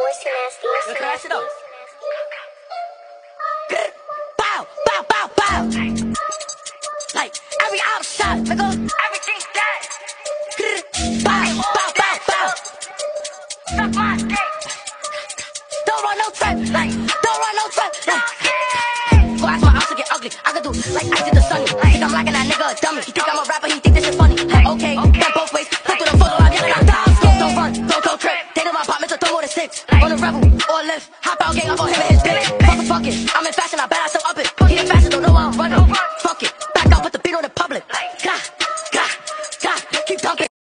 Look at that shit up. Bow, bow, bow, bow. Like every outshot, nigga, everything's dead. Bow, bow, bow, bow. Suck my dick. Don't run no trap, like don't run no trap, like. Go ask my ops to get ugly. I could do like I did the sunny. Think I'm liking that nigga a dummy. He think I'm a rapper, he think this shit funny. Like, okay, that both ways. Flip through the photo, I get like I'm down. Don't run, don't trip. They know my apartment's a throw more than 6. On the rebel or lift, hop out, gang up on him and his bitch. Fuck it, I'm in fashion.